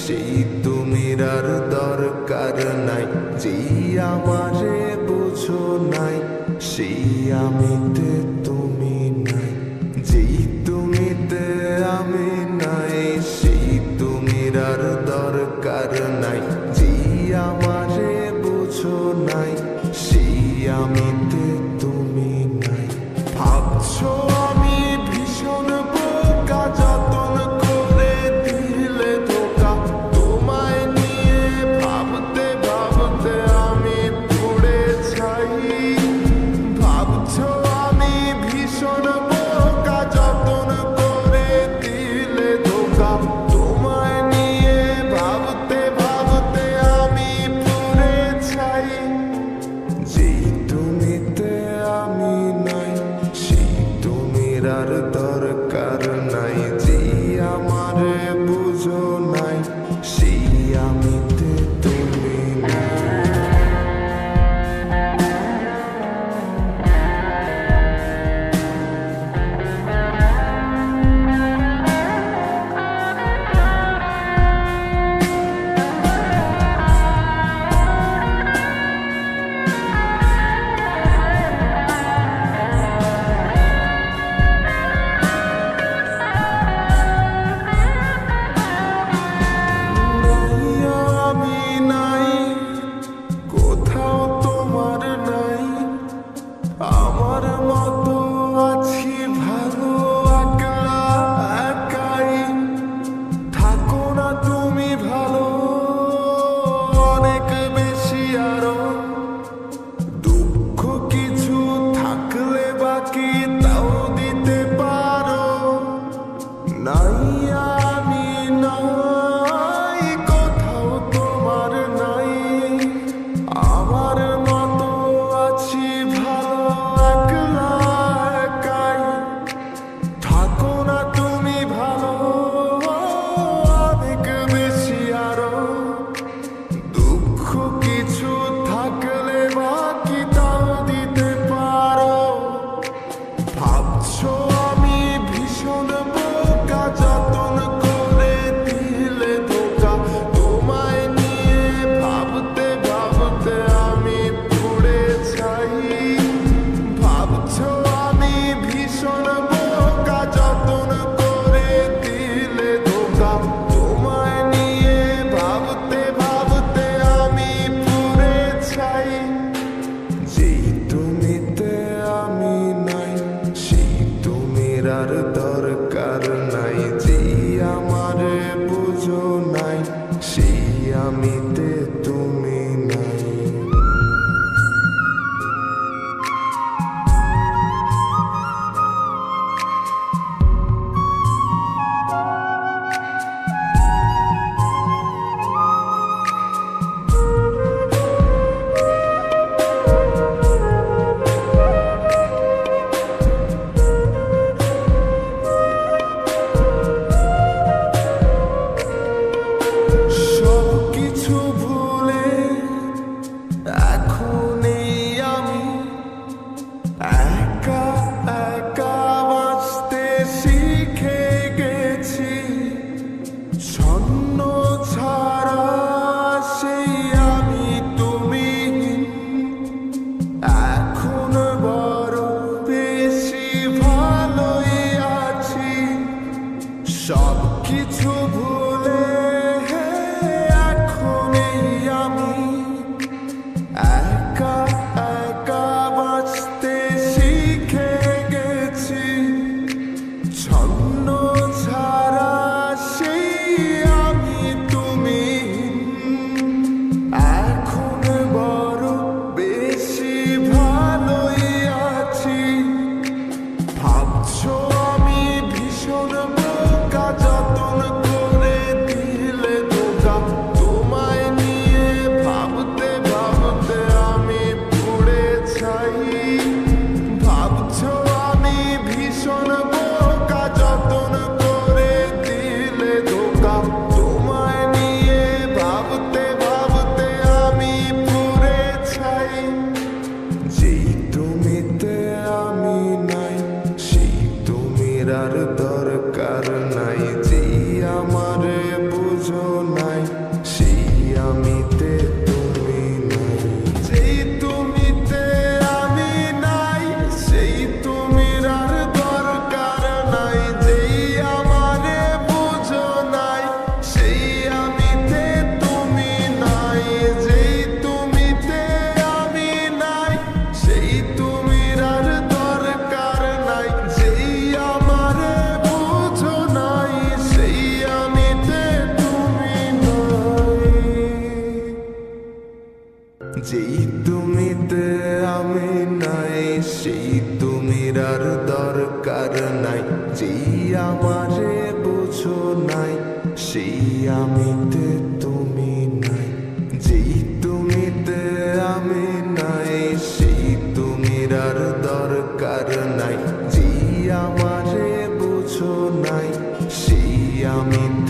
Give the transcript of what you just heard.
সেই তুমির আর দরকার নাই। যেই আমারে বুঝো নাই, সেই আমিতে তুমি নাই। যেই তুমিতে আমি নাই, সেই তুমির আর দরকার নাই। যেই আমারে বুঝো নাই, সেই আমিতে তুমি নাই। ভাবছো আমি ভীষণ বোকা, যতন করে দিলে ধোকা। তোমায় নিয়ে ভাবতে ভাবতে আমি পড়ে ছাই। ভাবছো আমি ভীষণ বোকা, যতন করে দিলে ধোকা। তোমায় নিয়ে ভাবতে ভাবতে আমি পড়ে ছাই। যেই তুমিতে আমি নাই, সেই তুমির আর দরকার নাই। যেই আমারে বুঝো নাই, সেই আমিতে তুমি নাই। যেই তুমিতে আমি নাই, সেই তুমির আর দরকার নাই। যেই আমারে বুঝো নাই, সেই আমিতে তুমি নাই। যেই তুমিতে আমি নাই, সেই তুমির আর দরকার নাই। যেই আমারে বুঝো নাই, সেই আমি